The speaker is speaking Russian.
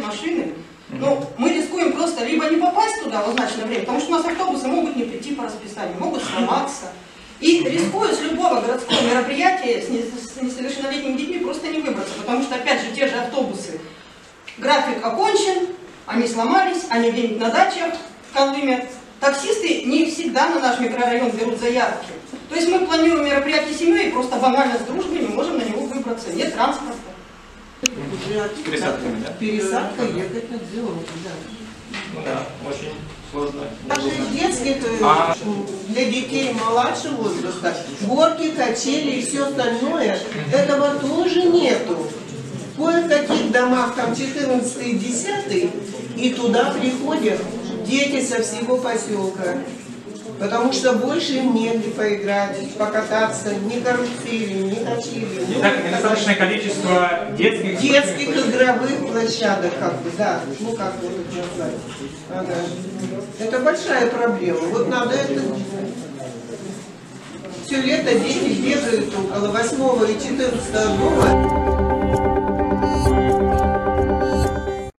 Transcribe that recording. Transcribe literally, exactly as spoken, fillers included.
машины, ну, мы рискуем просто либо не попасть туда в назначенное время, потому что у нас автобусы могут не прийти по расписанию, могут сломаться. И рискуя с любого городского мероприятия с несовершеннолетними детьми просто не выбраться, потому что, опять же, те же автобусы, график окончен, они сломались, они где-нибудь на дачах колымят. Таксисты не всегда на наш микрорайон берут заявки. То есть мы планируем мероприятие семьей, и просто банально с дружбой не можем на него выбраться, нет транспорта. С пересадками, да? Пересадка ехать на Дзюру, да. Ну да, очень сложно. Даже из детских, а... для детей младшего возраста, горки, качели и все остальное, этого тоже нету. В кое-каких домах, там четырнадцатый и десятый, и туда приходят дети со всего поселка. Потому что больше им негде поиграть, покататься, ни карусели, ни качели. Итак, недостаточное количество детских... Детских игровых площадок, как бы, да. Ну, как вот это назвать. Ага. Это большая проблема. Вот надо это... Все лето дети бегают около восьмого и четырнадцатого дома.